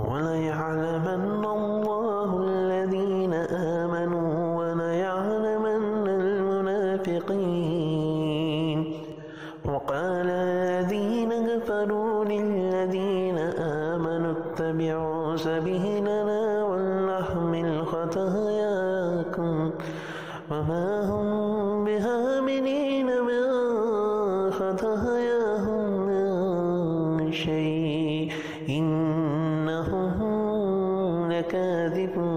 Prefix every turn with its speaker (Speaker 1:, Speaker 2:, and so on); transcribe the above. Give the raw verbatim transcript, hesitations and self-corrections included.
Speaker 1: वलयअलमन्न अल्लाहु अल्लज़ीन आमनू वलयअलमन्न अल-मुनाफ़िक़ीन। वक़ाल अल्लज़ीन कफ़रू लिल्लज़ीन आमनू इत्तबिअू सबीलना वलनहमिल ख़तायाकुम वमा हुम बिहामिलीन मिन ख़तायाहुम मिन शै' इन्नहुम लकाज़िबून।